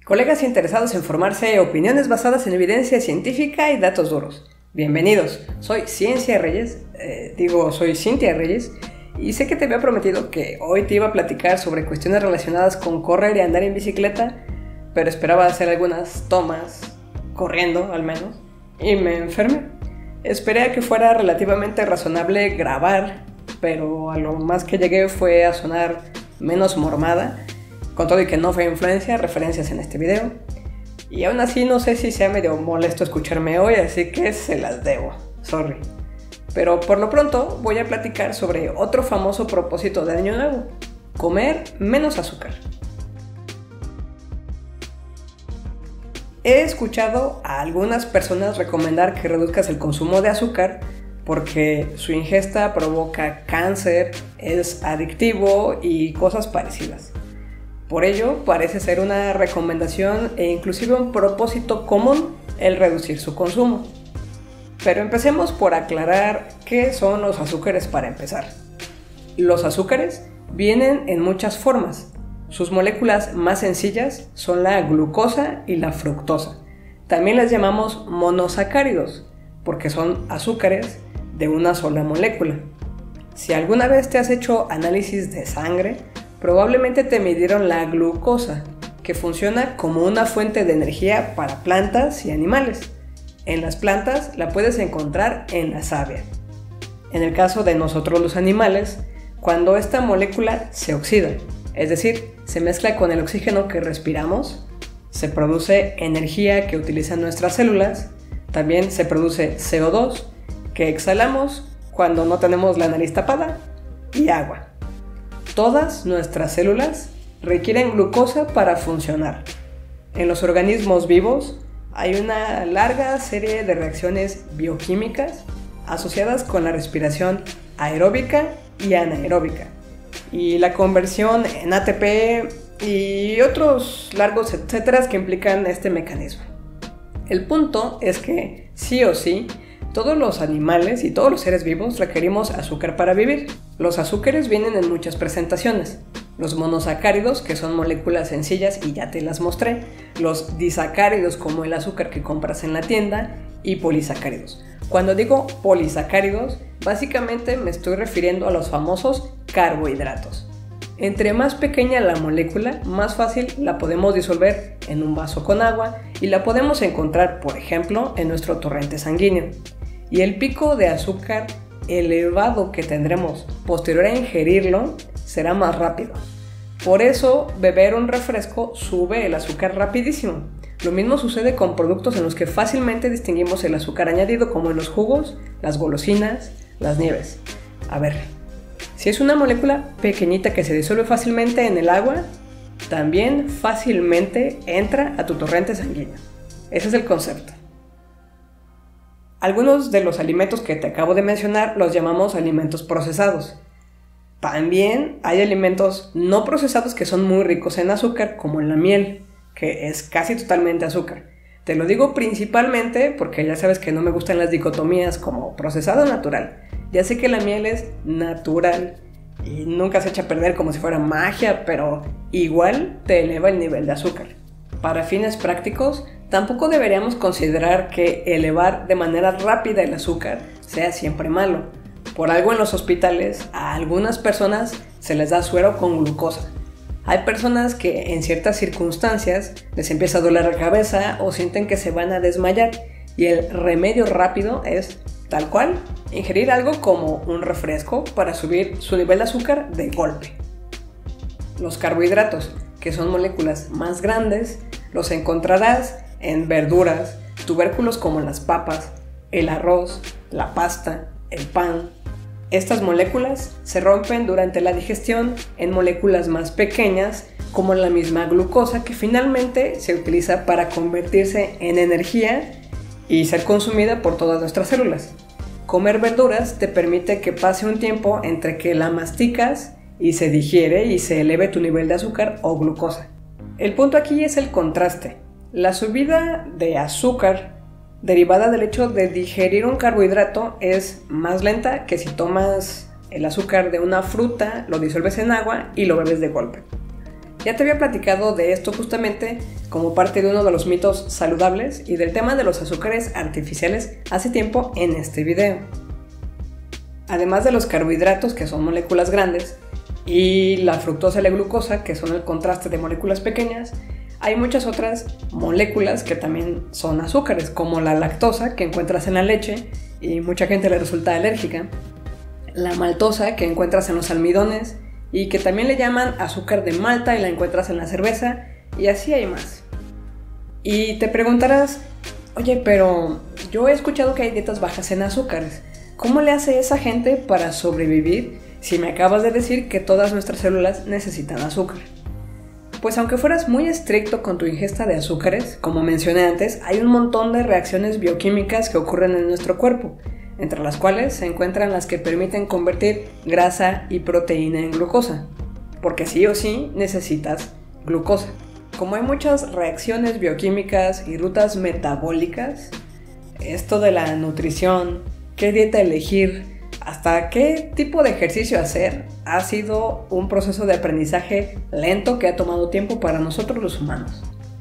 Colegas interesados en formarse, opiniones basadas en evidencia científica y datos duros. Bienvenidos, soy Cintia Reyes, y sé que te había prometido que hoy te iba a platicar sobre cuestiones relacionadas con correr y andar en bicicleta, pero esperaba hacer algunas tomas, corriendo al menos, y me enfermé. Esperé a que fuera relativamente razonable grabar, pero a lo más que llegué fue a sonar menos mormada, con todo y que no fue influencia, referencias en este video. Y aún así no sé si sea medio molesto escucharme hoy, así que se las debo, sorry. Pero por lo pronto voy a platicar sobre otro famoso propósito de Año Nuevo: comer menos azúcar. He escuchado a algunas personas recomendar que reduzcas el consumo de azúcar porque su ingesta provoca cáncer, es adictivo y cosas parecidas. Por ello, parece ser una recomendación e inclusive un propósito común el reducir su consumo. Pero empecemos por aclarar qué son los azúcares para empezar. Los azúcares vienen en muchas formas. Sus moléculas más sencillas son la glucosa y la fructosa. También les llamamos monosacáridos, porque son azúcares de una sola molécula. Si alguna vez te has hecho análisis de sangre, probablemente te midieron la glucosa, que funciona como una fuente de energía para plantas y animales. En las plantas la puedes encontrar en la savia. En el caso de nosotros los animales, cuando esta molécula se oxida, es decir, se mezcla con el oxígeno que respiramos, se produce energía que utilizan nuestras células, también se produce CO2 que exhalamos cuando no tenemos la nariz tapada y agua. Todas nuestras células requieren glucosa para funcionar. En los organismos vivos hay una larga serie de reacciones bioquímicas asociadas con la respiración aeróbica y anaeróbica, y la conversión en ATP y otros largos etcétera que implican este mecanismo. El punto es que, sí o sí, todos los animales y todos los seres vivos requerimos azúcar para vivir. Los azúcares vienen en muchas presentaciones. Los monosacáridos, que son moléculas sencillas y ya te las mostré. Los disacáridos, como el azúcar que compras en la tienda. Y polisacáridos. Cuando digo polisacáridos, básicamente me estoy refiriendo a los famosos carbohidratos. Entre más pequeña la molécula, más fácil la podemos disolver en un vaso con agua y la podemos encontrar, por ejemplo, en nuestro torrente sanguíneo. Y el pico de azúcar elevado que tendremos posterior a ingerirlo será más rápido. Por eso, beber un refresco sube el azúcar rapidísimo. Lo mismo sucede con productos en los que fácilmente distinguimos el azúcar añadido, como en los jugos, las golosinas, las nieves. A ver, si es una molécula pequeñita que se disuelve fácilmente en el agua, también fácilmente entra a tu torrente sanguíneo. Ese es el concepto. Algunos de los alimentos que te acabo de mencionar los llamamos alimentos procesados. También hay alimentos no procesados que son muy ricos en azúcar, como la miel, que es casi totalmente azúcar. Te lo digo principalmente porque ya sabes que no me gustan las dicotomías como procesado o natural. Ya sé que la miel es natural y nunca se echa a perder como si fuera magia, pero igual te eleva el nivel de azúcar. Para fines prácticos, tampoco deberíamos considerar que elevar de manera rápida el azúcar sea siempre malo. Por algo en los hospitales a algunas personas se les da suero con glucosa. Hay personas que en ciertas circunstancias les empieza a doler la cabeza o sienten que se van a desmayar, y el remedio rápido es, tal cual, ingerir algo como un refresco para subir su nivel de azúcar de golpe. Los carbohidratos, que son moléculas más grandes, los encontrarás en verduras, tubérculos como las papas, el arroz, la pasta, el pan. Estas moléculas se rompen durante la digestión en moléculas más pequeñas, como la misma glucosa, que finalmente se utiliza para convertirse en energía y ser consumida por todas nuestras células. Comer verduras te permite que pase un tiempo entre que la masticas y se digiere y se eleve tu nivel de azúcar o glucosa. El punto aquí es el contraste. La subida de azúcar derivada del hecho de digerir un carbohidrato es más lenta que si tomas el azúcar de una fruta, lo disuelves en agua y lo bebes de golpe. Ya te había platicado de esto justamente como parte de uno de los mitos saludables y del tema de los azúcares artificiales hace tiempo en este video. Además de los carbohidratos, que son moléculas grandes, y la fructosa y la glucosa, que son el contraste de moléculas pequeñas, hay muchas otras moléculas que también son azúcares, como la lactosa, que encuentras en la leche y mucha gente le resulta alérgica, la maltosa, que encuentras en los almidones y que también le llaman azúcar de Malta y la encuentras en la cerveza, y así hay más. Y te preguntarás, oye, pero yo he escuchado que hay dietas bajas en azúcares. ¿Cómo le hace esa gente para sobrevivir si me acabas de decir que todas nuestras células necesitan azúcar? Pues aunque fueras muy estricto con tu ingesta de azúcares, como mencioné antes, hay un montón de reacciones bioquímicas que ocurren en nuestro cuerpo, entre las cuales se encuentran las que permiten convertir grasa y proteína en glucosa, porque sí o sí necesitas glucosa. Como hay muchas reacciones bioquímicas y rutas metabólicas, esto de la nutrición, qué dieta elegir, hasta qué tipo de ejercicio hacer, ha sido un proceso de aprendizaje lento que ha tomado tiempo para nosotros los humanos.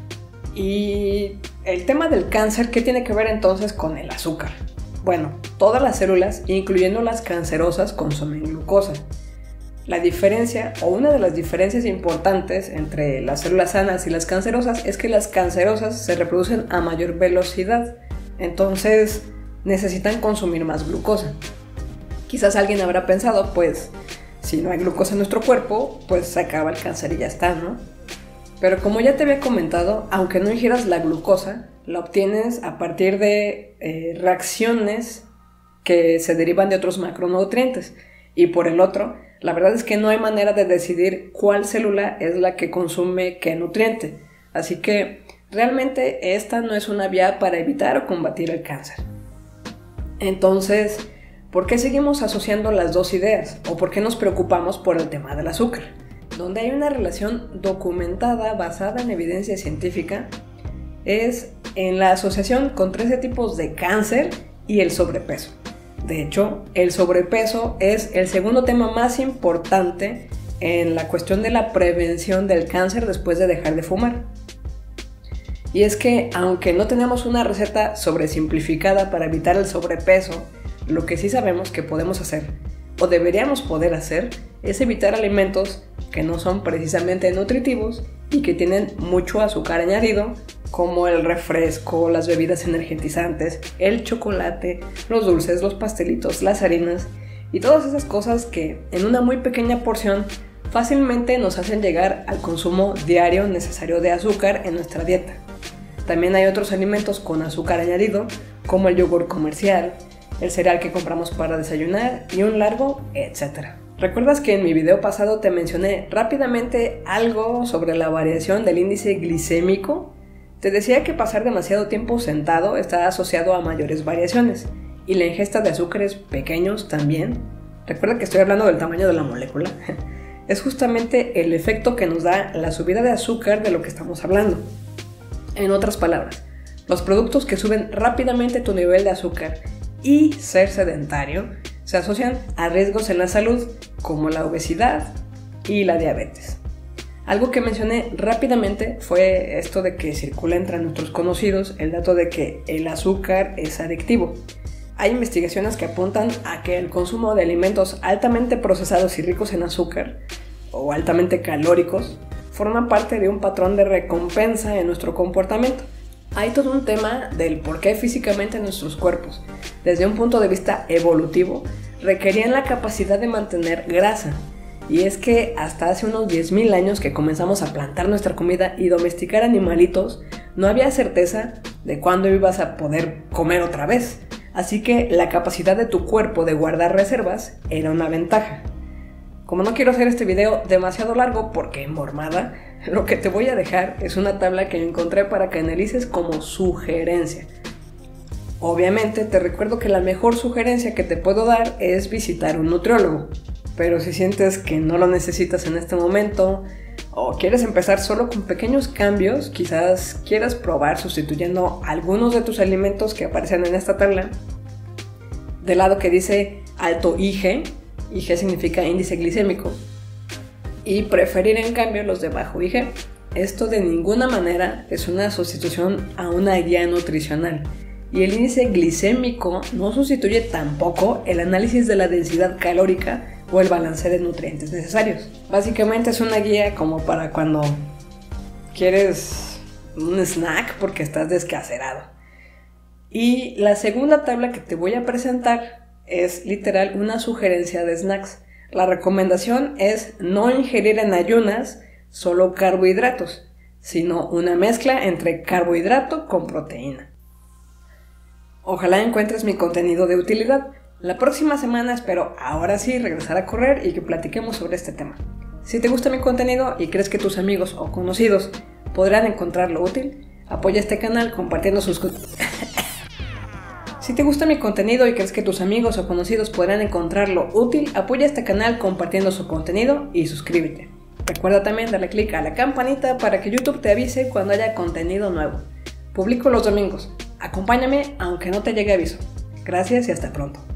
Y el tema del cáncer, ¿qué tiene que ver entonces con el azúcar? Bueno, todas las células, incluyendo las cancerosas, consumen glucosa. La diferencia, o una de las diferencias importantes entre las células sanas y las cancerosas, es que las cancerosas se reproducen a mayor velocidad, entonces necesitan consumir más glucosa. Quizás alguien habrá pensado, pues, si no hay glucosa en nuestro cuerpo, pues se acaba el cáncer y ya está, ¿no? Pero como ya te había comentado, aunque no ingieras la glucosa, la obtienes a partir de reacciones que se derivan de otros macronutrientes. Y por el otro, la verdad es que no hay manera de decidir cuál célula es la que consume qué nutriente. Así que realmente esta no es una vía para evitar o combatir el cáncer. Entonces, ¿por qué seguimos asociando las dos ideas? ¿O por qué nos preocupamos por el tema del azúcar? Donde hay una relación documentada basada en evidencia científica es en la asociación con 13 tipos de cáncer y el sobrepeso. De hecho, el sobrepeso es el segundo tema más importante en la cuestión de la prevención del cáncer después de dejar de fumar. Y es que, aunque no tenemos una receta sobresimplificada para evitar el sobrepeso, lo que sí sabemos que podemos hacer, o deberíamos poder hacer, es evitar alimentos que no son precisamente nutritivos y que tienen mucho azúcar añadido, como el refresco, las bebidas energetizantes, el chocolate, los dulces, los pastelitos, las harinas y todas esas cosas que en una muy pequeña porción fácilmente nos hacen llegar al consumo diario necesario de azúcar en nuestra dieta. También hay otros alimentos con azúcar añadido, como el yogur comercial, el cereal que compramos para desayunar y un largo etcétera. ¿Recuerdas que en mi video pasado te mencioné rápidamente algo sobre la variación del índice glicémico? Te decía que pasar demasiado tiempo sentado está asociado a mayores variaciones, y la ingesta de azúcares pequeños también. Recuerda que estoy hablando del tamaño de la molécula. Es justamente el efecto que nos da la subida de azúcar de lo que estamos hablando. En otras palabras, los productos que suben rápidamente tu nivel de azúcar y ser sedentario se asocian a riesgos en la salud como la obesidad y la diabetes. Algo que mencioné rápidamente fue esto de que circula entre nuestros conocidos el dato de que el azúcar es adictivo. Hay investigaciones que apuntan a que el consumo de alimentos altamente procesados y ricos en azúcar, o altamente calóricos, forma parte de un patrón de recompensa en nuestro comportamiento. Hay todo un tema del por qué físicamente nuestros cuerpos, desde un punto de vista evolutivo, requerían la capacidad de mantener grasa. Y es que hasta hace unos 10.000 años que comenzamos a plantar nuestra comida y domesticar animalitos, no había certeza de cuándo ibas a poder comer otra vez. Así que la capacidad de tu cuerpo de guardar reservas era una ventaja. Como no quiero hacer este video demasiado largo porque mormada, lo que te voy a dejar es una tabla que encontré para que analices como sugerencia. Obviamente te recuerdo que la mejor sugerencia que te puedo dar es visitar un nutriólogo, pero si sientes que no lo necesitas en este momento o quieres empezar solo con pequeños cambios, quizás quieras probar sustituyendo algunos de tus alimentos que aparecen en esta tabla. Del lado que dice alto IG significa índice glicémico, y preferir en cambio los de bajo IG. Esto de ninguna manera es una sustitución a una guía nutricional y el índice glicémico no sustituye tampoco el análisis de la densidad calórica o el balance de nutrientes necesarios. Básicamente es una guía como para cuando quieres un snack porque estás descacerado. Y la segunda tabla que te voy a presentar es literal una sugerencia de snacks. La recomendación es no ingerir en ayunas solo carbohidratos, sino una mezcla entre carbohidrato con proteína. Ojalá encuentres mi contenido de utilidad. La próxima semana espero ahora sí regresar a correr y que platiquemos sobre este tema. Si te gusta mi contenido y crees que tus amigos o conocidos podrán encontrarlo útil, apoya este canal compartiendo sus... Si te gusta mi contenido y crees que tus amigos o conocidos podrán encontrarlo útil, apoya este canal compartiendo su contenido y suscríbete. Recuerda también darle clic a la campanita para que YouTube te avise cuando haya contenido nuevo. Publico los domingos. Acompáñame aunque no te llegue aviso. Gracias y hasta pronto.